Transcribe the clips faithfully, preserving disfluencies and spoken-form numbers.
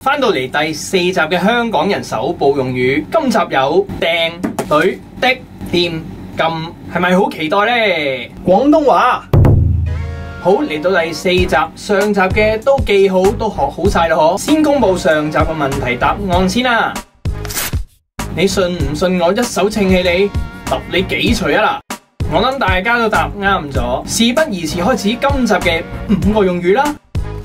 翻到嚟第四集嘅香港人手部用語，今集有掟、隊、的、掂、撳，係咪好期待呢？ 廣東話好，嚟到第四集，上集嘅都記好，都學好晒啦嗬。先公布上集嘅問題答案先啦。你信唔信我一手稱起你，揼你幾錘啊嗱？我諗大家都答啱咗，事不宜遲，開始今集嘅五個用語啦。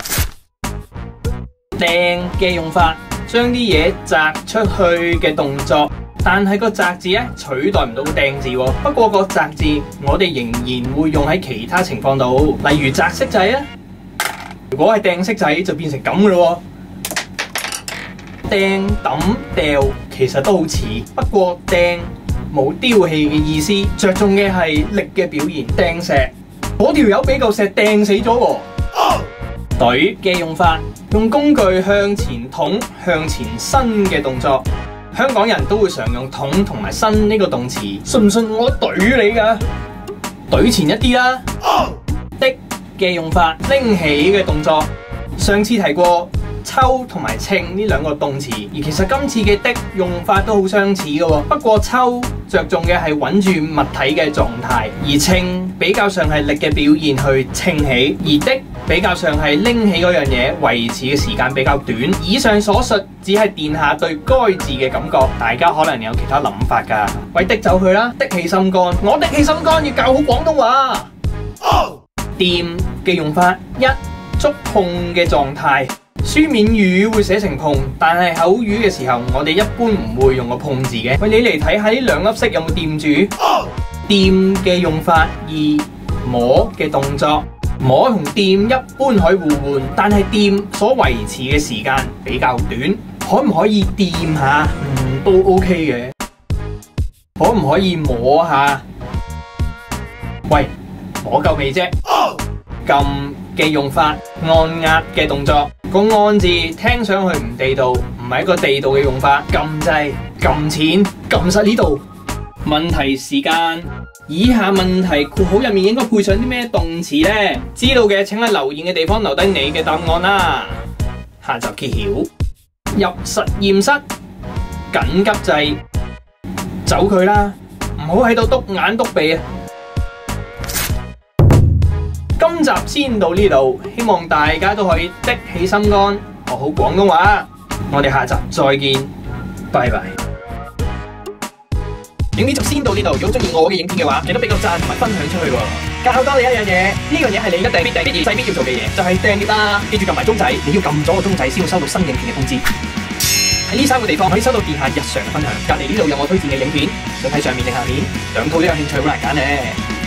掟嘅用法，將啲嘢擲出去嘅動作，但係個擲字咧取代唔到個掟字喎。不過個擲字我哋仍然會用喺其他情況度，例如擲骰仔啊。如果係掟骰仔就變成咁噶咯喎。掟、抌、掉其實都好似，不過掟冇丟棄嘅意思，着重嘅係力嘅表現。掟石，嗰條友俾嚿石掟死咗喎。隊嘅用法，用工具向前捅、向前伸嘅動作。香港人都會常用捅同埋伸呢個動詞，信唔信我懟你㗎？懟前一啲啦。的嘅用法，拎起嘅動作。上次提過抽同埋稱呢兩個動詞，而其實今次嘅的用法都好相似嘅喎。不過抽着重嘅係穩住物體嘅狀態，而稱比較上係力嘅表現去稱起，而的比較上係拎起嗰樣嘢，維持嘅時間比較短。以上所述只係墊下對該字嘅感覺，大家可能有其他諗法㗎。喂，的走佢啦，的起心肝，我的起心肝要教好廣東話。掂嘅用法，一觸碰嘅狀態。書面語會寫成碰，但係口語嘅時候，我哋一般唔會用個碰字嘅。喂，你嚟睇下呢兩粒色有冇掂住？掂嘅用法，二摸嘅動作。摸同掂一般可以互換，但係掂所維持嘅時間比較短。可唔可以掂下？嗯，都 OK 嘅。可唔可以摸下？喂，摸夠未啫？撳嘅用法，按壓嘅動作。個按字聽上去唔地道，唔係一個地道嘅用法。撳掣、撳錢、撳實呢度。問題時間，以下問題括號入面應該配上啲咩動詞呢？知道嘅請喺留言嘅地方留低你嘅答案啦。下集揭曉。入實驗室，緊急掣，走佢啦，唔好喺度篤眼篤鼻啊！今集先到呢度，希望大家都可以的起心肝，學好廣東話。我哋下集再見，拜拜。影片就先到呢度，如果中意我嘅影片嘅話，記得俾個讚同埋分享出去喎。教多你一樣嘢，呢樣嘢係你一定必定必須必要做嘅嘢，就係訂閱啦。記住撳埋鐘仔，你要撳咗個鐘仔先會收到新影片嘅通知。喺呢三個地方可以收到殿下日常嘅分享。隔籬呢度有我推薦嘅影片，想睇上面定下面，兩套都有興趣，好難揀呢。